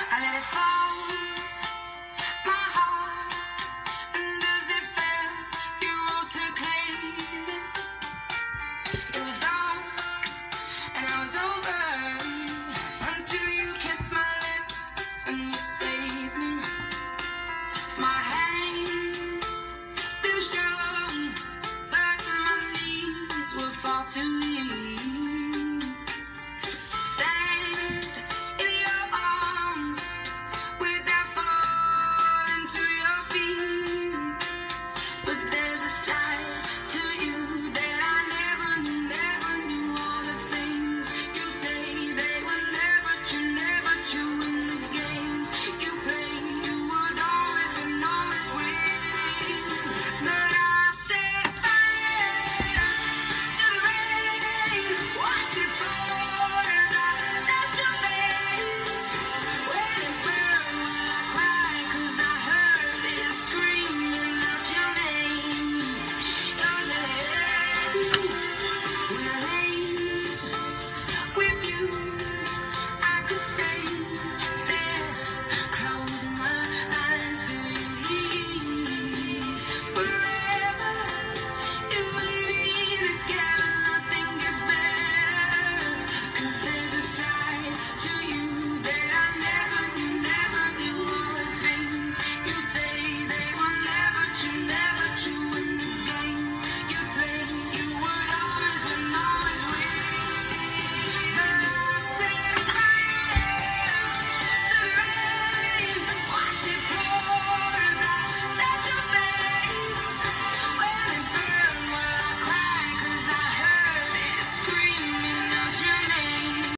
I let it fall, my heart, and as it fell, you rose to claim it. It was dark, and I was over, until you kissed my lips, and you saved me. My hands, they're strong, but my knees will fall too easy.